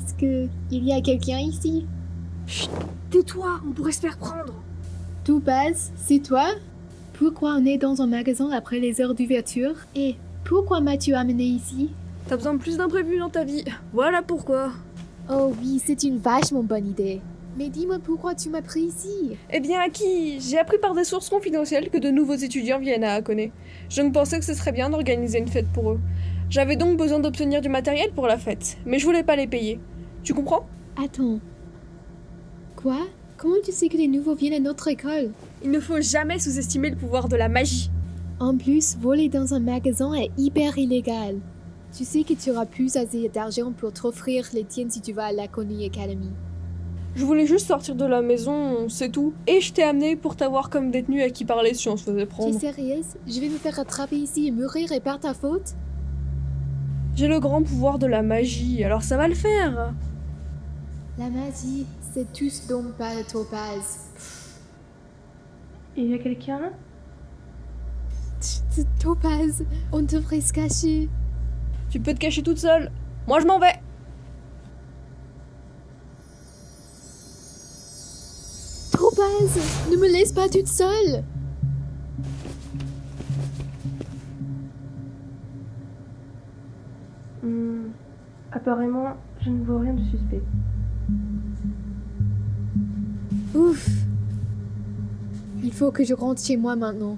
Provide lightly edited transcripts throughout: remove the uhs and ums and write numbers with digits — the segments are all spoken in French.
Est-ce que il y a quelqu'un ici? Chut, tais-toi, on pourrait se faire prendre. Topaz, c'est toi? Pourquoi on est dans un magasin après les heures d'ouverture? Et pourquoi m'as-tu amené ici? T'as besoin de plus d'imprévus dans ta vie. Voilà pourquoi. Oh oui, c'est une vachement bonne idée. Mais dis-moi pourquoi tu m'as pris ici? Eh bien, Aki, j'ai appris par des sources confidentielles que de nouveaux étudiants viennent à Hakone. Je me pensais que ce serait bien d'organiser une fête pour eux. J'avais donc besoin d'obtenir du matériel pour la fête, mais je voulais pas les payer. Tu comprends? Attends. Quoi? Comment tu sais que les nouveaux viennent à notre école? Il ne faut jamais sous-estimer le pouvoir de la magie. En plus, voler dans un magasin est hyper illégal. Tu sais que tu auras plus assez d'argent pour t'offrir les tiennes si tu vas à la Coney Academy. Je voulais juste sortir de la maison, c'est tout. Et je t'ai amené pour t'avoir comme détenu à qui parler si on se faisait Tu es prendre. sérieuse? Je vais me faire attraper ici et mourir et par ta faute? J'ai le grand pouvoir de la magie, alors ça va le faire. La magie, c'est tout ce dont parle Topaz. Il y a quelqu'un? Topaz, on devrait se cacher. Tu peux te cacher toute seule. Moi je m'en vais. Topaz, ne me laisse pas toute seule. Apparemment, je ne vois rien de suspect. Ouf. Il faut que je rentre chez moi maintenant.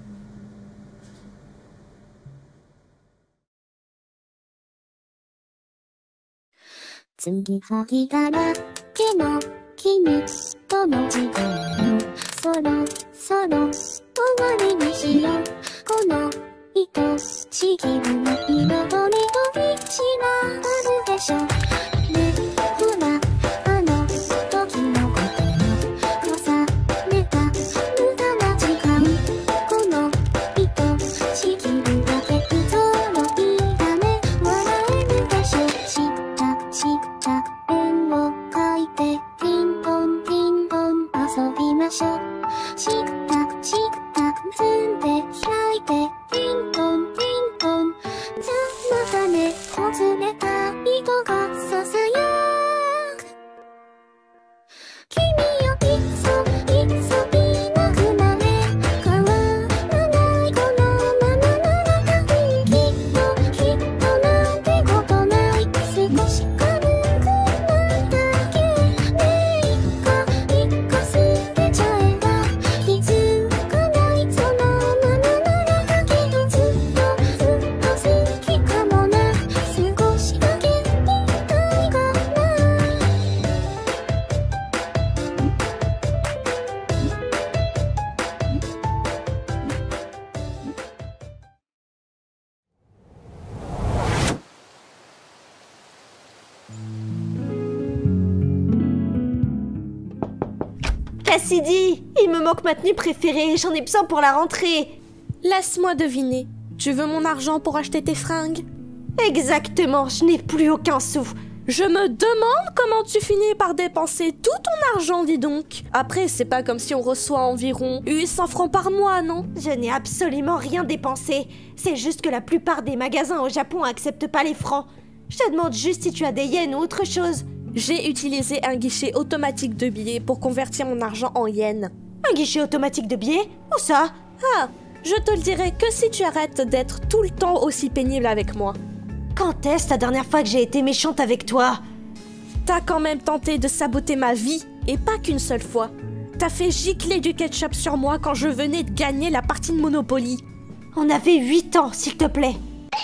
Cassidy, il me manque ma tenue préférée, j'en ai besoin pour la rentrée. Laisse-moi deviner. Tu veux mon argent pour acheter tes fringues? Exactement, je n'ai plus aucun sou. Je me demande comment tu finis par dépenser tout ton argent, dis donc. Après, c'est pas comme si on reçoit environ 800 francs par mois, non? Je n'ai absolument rien dépensé. C'est juste que la plupart des magasins au Japon acceptent pas les francs. Je te demande juste si tu as des yens ou autre chose. J'ai utilisé un guichet automatique de billets pour convertir mon argent en yens. Un guichet automatique de billets? Où ça? Ah, je te le dirai que si tu arrêtes d'être tout le temps aussi pénible avec moi. Quand est-ce la dernière fois que j'ai été méchante avec toi? T'as quand même tenté de saboter ma vie, et pas qu'une seule fois. T'as fait gicler du ketchup sur moi quand je venais de gagner la partie de Monopoly. On avait 8 ans, s'il te plaît.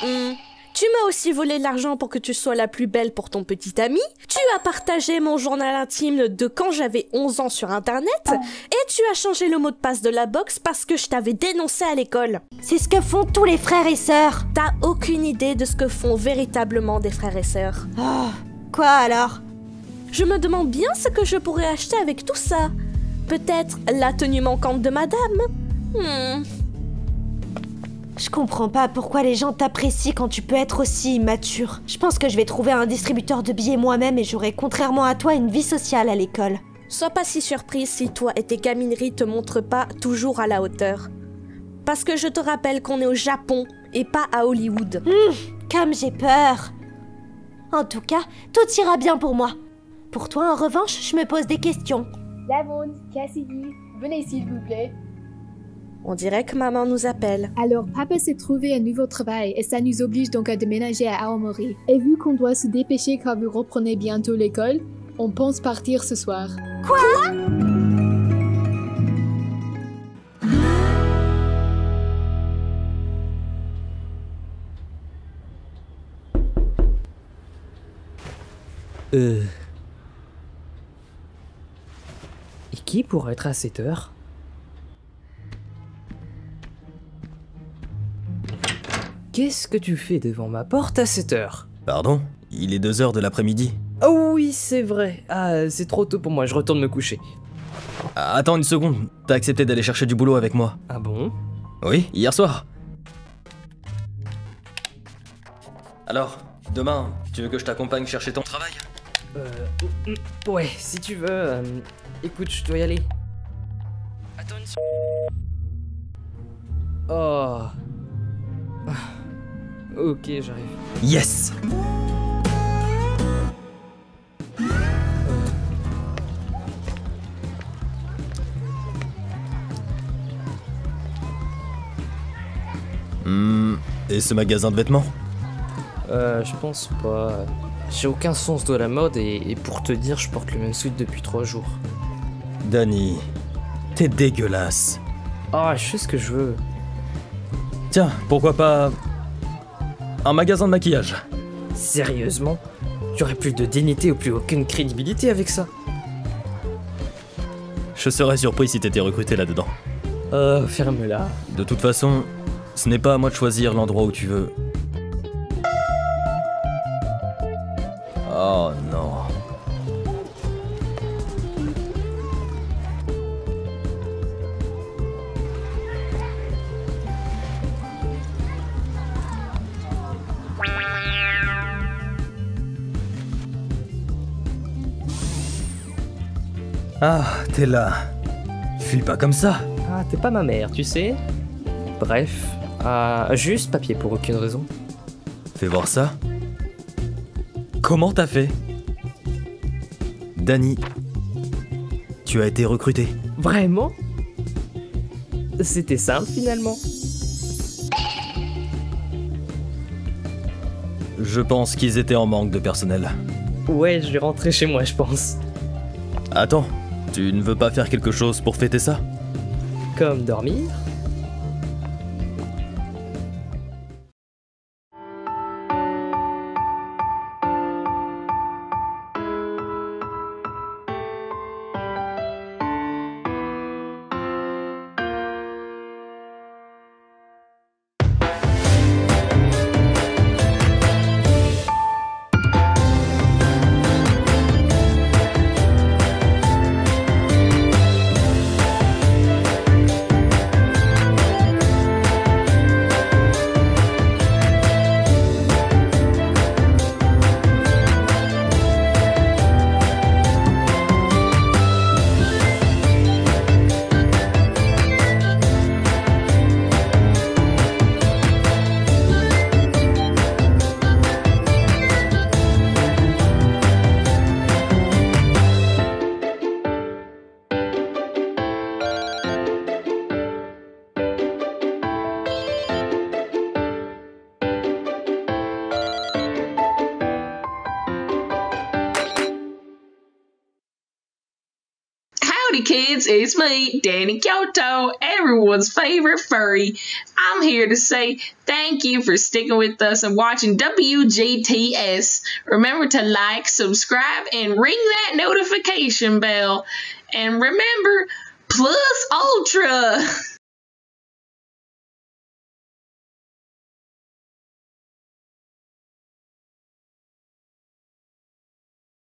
Tu m'as aussi volé de l'argent pour que tu sois la plus belle pour ton petit ami. Tu as partagé mon journal intime de quand j'avais 11 ans sur Internet. Et tu as changé le mot de passe de la box parce que je t'avais dénoncé à l'école. C'est ce que font tous les frères et sœurs. T'as aucune idée de ce que font véritablement des frères et sœurs. Oh, quoi alors? Je me demande bien ce que je pourrais acheter avec tout ça. Peut-être la tenue manquante de madame? Je comprends pas pourquoi les gens t'apprécient quand tu peux être aussi immature. Je pense que je vais trouver un distributeur de billets moi-même et j'aurai, contrairement à toi, une vie sociale à l'école. Sois pas si surprise si toi et tes gamineries te montrent pas toujours à la hauteur. Parce que je te rappelle qu'on est au Japon et pas à Hollywood. Comme j'ai peur. En tout cas, tout ira bien pour moi. Pour toi, en revanche, je me pose des questions. Lavonde, Cassidy, venez s'il vous plaît. On dirait que maman nous appelle. Alors, papa s'est trouvé un nouveau travail et ça nous oblige donc à déménager à Aomori. Et vu qu'on doit se dépêcher car vous reprenez bientôt l'école, on pense partir ce soir. Quoi? Et qui pourrait être à cette heure? Qu'est-ce que tu fais devant ma porte à cette heure? Pardon? Il est 2 heures de l'après-midi. Oh oui, c'est vrai. Ah, c'est trop tôt pour moi, je retourne me coucher. Ah, attends une seconde, t'as accepté d'aller chercher du boulot avec moi? Ah bon? Oui, hier soir. Alors, demain, tu veux que je t'accompagne chercher ton travail? Ouais, si tu veux. Écoute, je dois y aller. Attends une seconde. Oh. Ok, j'arrive. Yes! Et ce magasin de vêtements? Je pense pas. J'ai aucun sens de la mode et pour te dire, je porte le même suit depuis 3 jours. Danny, t'es dégueulasse. Ah, je sais ce que je veux. Tiens, pourquoi pas un magasin de maquillage? Sérieusement? J'aurais plus de dignité ou plus aucune crédibilité avec ça. Je serais surpris si t'étais recruté là-dedans. Ferme-la. De toute façon, ce n'est pas à moi de choisir l'endroit où tu veux. Oh non. Ah, t'es là. Fuis pas comme ça. Ah, t'es pas ma mère, tu sais. Bref, juste papier pour aucune raison. Fais voir ça. Comment t'as fait? Danny, tu as été recruté. Vraiment? C'était simple finalement. Je pense qu'ils étaient en manque de personnel. Ouais, je vais rentrer chez moi, je pense. Attends, tu ne veux pas faire quelque chose pour fêter ça? Comme dormir? Howdy kids, it's me, Danny Kyoto, everyone's favorite furry. I'm here to say thank you for sticking with us and watching WGTS. Remember to like, subscribe, and ring that notification bell. And remember, Plus Ultra!